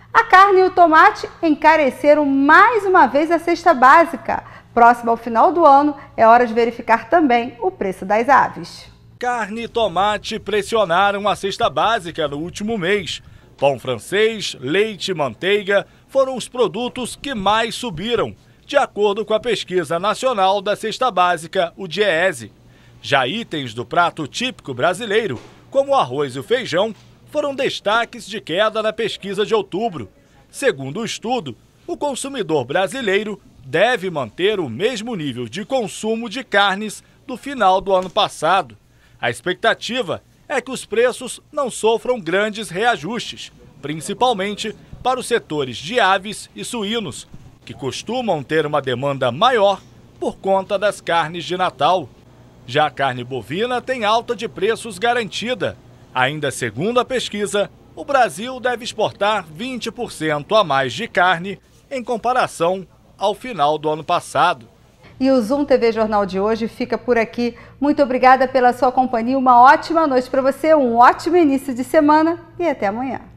A carne e o tomate encareceram mais uma vez a cesta básica. Próximo ao final do ano, é hora de verificar também o preço das aves. Carne e tomate pressionaram a cesta básica no último mês. Pão francês, leite e manteiga foram os produtos que mais subiram, de acordo com a pesquisa nacional da cesta básica, o DIEESE. Já itens do prato típico brasileiro, como o arroz e o feijão, foram destaques de queda na pesquisa de outubro. Segundo o estudo, o consumidor brasileiro deve manter o mesmo nível de consumo de carnes do final do ano passado. A expectativa é que os preços não sofram grandes reajustes, principalmente para os setores de aves e suínos, que costumam ter uma demanda maior por conta das carnes de Natal. Já a carne bovina tem alta de preços garantida. Ainda segundo a pesquisa, o Brasil deve exportar 20% a mais de carne em comparação ao final do ano passado. E o Zoom TV Jornal de hoje fica por aqui. Muito obrigada pela sua companhia, uma ótima noite para você, um ótimo início de semana e até amanhã.